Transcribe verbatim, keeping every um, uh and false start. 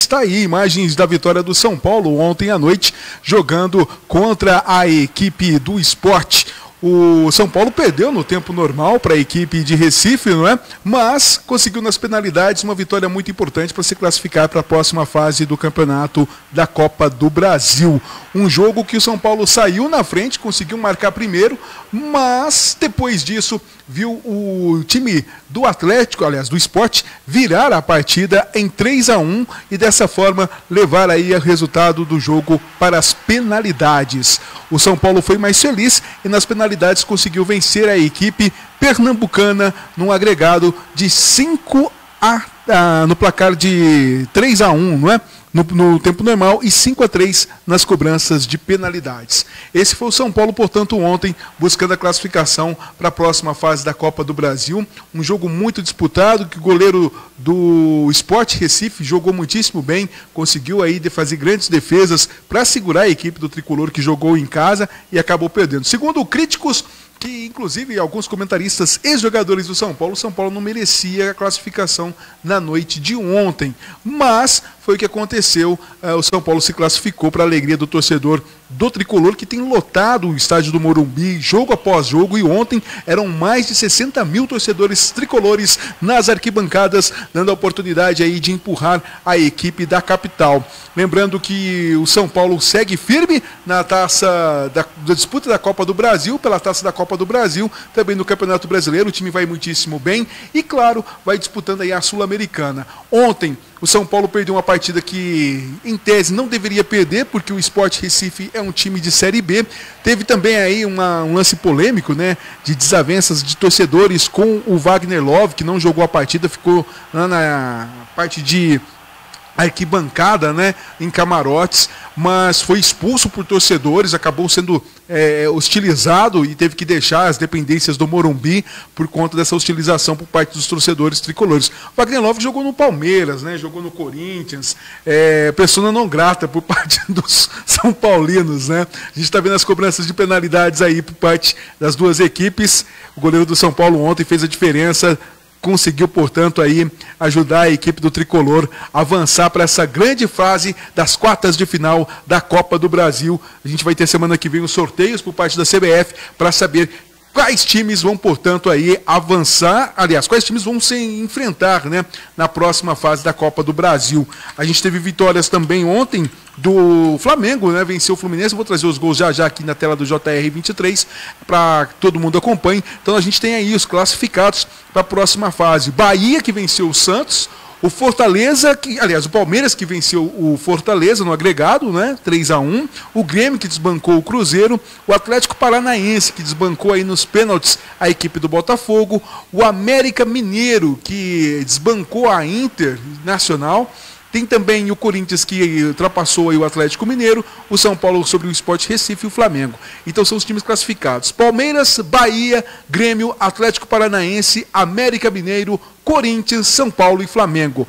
Está aí imagens da vitória do São Paulo ontem à noite, jogando contra a equipe do Sport. O São Paulo perdeu no tempo normal para a equipe de Recife, não é? Mas conseguiu nas penalidades uma vitória muito importante para se classificar para a próxima fase do campeonato da Copa do Brasil. Um jogo que o São Paulo saiu na frente, conseguiu marcar primeiro, mas depois disso viu o time do Atlético, aliás, do Sport, virar a partida em três a um e dessa forma levar aí o resultado do jogo para as penalidades. O São Paulo foi mais feliz e nas penalidades conseguiu vencer a equipe pernambucana num agregado de cinco a ah, no placar de três a um, não é? No, no tempo normal e cinco a três nas cobranças de penalidades. Esse foi o São Paulo, portanto, ontem, buscando a classificação para a próxima fase da Copa do Brasil. Um jogo muito disputado, que o goleiro do Sport Recife jogou muitíssimo bem, conseguiu aí de fazer grandes defesas para segurar a equipe do Tricolor, que jogou em casa e acabou perdendo. Segundo críticos, que inclusive alguns comentaristas e jogadores do São Paulo, o São Paulo não merecia a classificação na noite de ontem, mas foi o que aconteceu, o São Paulo se classificou para a alegria do torcedor do Tricolor, que tem lotado o estádio do Morumbi, jogo após jogo, e ontem eram mais de sessenta mil torcedores tricolores nas arquibancadas, dando a oportunidade aí de empurrar a equipe da capital. Lembrando que o São Paulo segue firme na taça da, da disputa da Copa do Brasil, pela taça da Copa do Brasil, também no Campeonato Brasileiro, o time vai muitíssimo bem e, claro, vai disputando aí a Sul-Americana. Ontem, o São Paulo perdeu uma partida que, em tese, não deveria perder, porque o Sport Recife é um time de Série B. Teve também aí uma, um lance polêmico, né, de desavenças de torcedores com o Wagner Love, que não jogou a partida, ficou lá na parte de arquibancada, né, em camarotes, mas foi expulso por torcedores, acabou sendo é, hostilizado e teve que deixar as dependências do Morumbi por conta dessa hostilização por parte dos torcedores tricolores. O Wagner Love jogou no Palmeiras, né, jogou no Corinthians, é, persona não grata por parte dos São Paulinos, né? A gente está vendo as cobranças de penalidades aí por parte das duas equipes. O goleiro do São Paulo ontem fez a diferença, conseguiu, portanto, aí ajudar a equipe do Tricolor a avançar para essa grande fase das quartas de final da Copa do Brasil. A gente vai ter semana que vem os sorteios por parte da C B F para saber quais times vão, portanto, aí avançar, aliás, quais times vão se enfrentar, né, na próxima fase da Copa do Brasil. A gente teve vitórias também ontem do Flamengo, né, venceu o Fluminense. Vou trazer os gols já já aqui na tela do J R vinte e três para que todo mundo acompanhe. Então a gente tem aí os classificados para a próxima fase. Bahia, que venceu o Santos. O Fortaleza, que, aliás, o Palmeiras, que venceu o Fortaleza no agregado, né, três a um. O Grêmio, que desbancou o Cruzeiro. O Atlético Paranaense, que desbancou aí nos pênaltis a equipe do Botafogo. O América Mineiro, que desbancou a Internacional. Tem também o Corinthians, que ultrapassou aí o Atlético Mineiro, o São Paulo sobre o Sport Recife e o Flamengo. Então são os times classificados: Palmeiras, Bahia, Grêmio, Atlético Paranaense, América Mineiro, Corinthians, São Paulo e Flamengo.